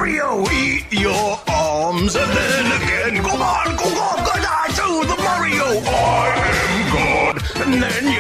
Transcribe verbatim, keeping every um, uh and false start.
Mario, eat your arms, and then again, come on, go on, go on, to the Mario, I am God, and then